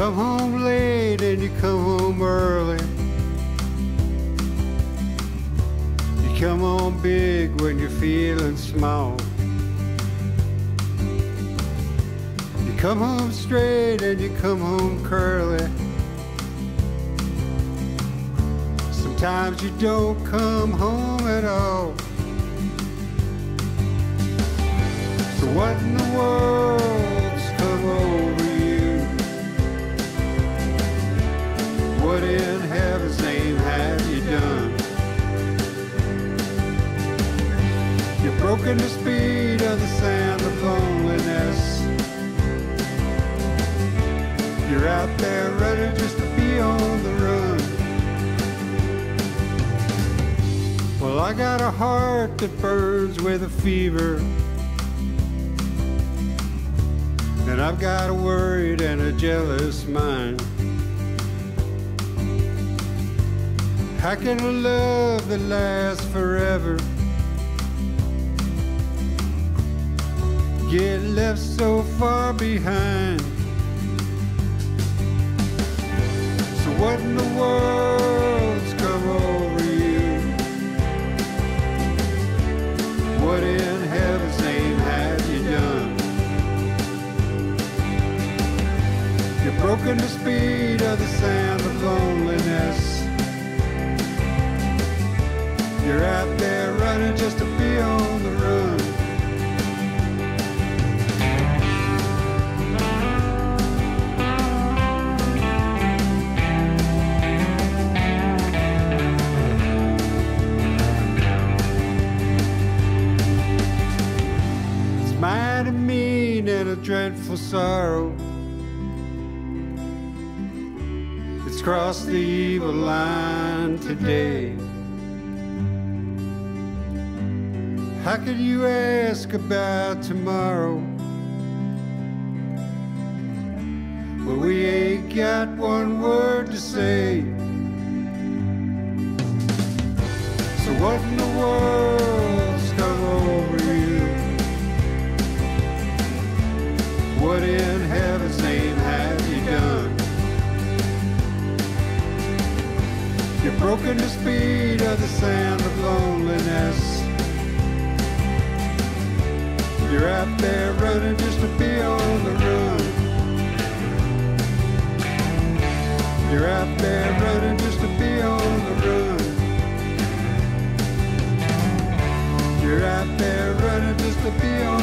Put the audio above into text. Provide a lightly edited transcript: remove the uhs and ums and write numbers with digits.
come home late and you come home early. You come home big when you're feeling small. You come home straight and you come home curly. Sometimes you don't come home at all. So what in the world's come over you? What in heaven's name have you done? You've broken the speed of the sand of loneliness. You're out there running just to be on the run. Well, I got a heart that burns with a fever, and I've got a worried and a jealous mind. How can a love that lasts forever get left so far behind? So what in the world's come over you? What in heaven's name have you done? You've broken the speed of the sand of loneliness. You're out there running just to be on the run. It's mighty mean and a dreadful sorrow. It's crossed the evil line today. How could you ask about tomorrow? Well, we ain't got one word to say. So what in the world's come over you? What in heaven's name have you done? You've broken the speed of the sand of loneliness. You're out there running just to be on the run. You're out there running just to be on the run. You're out there running just to be on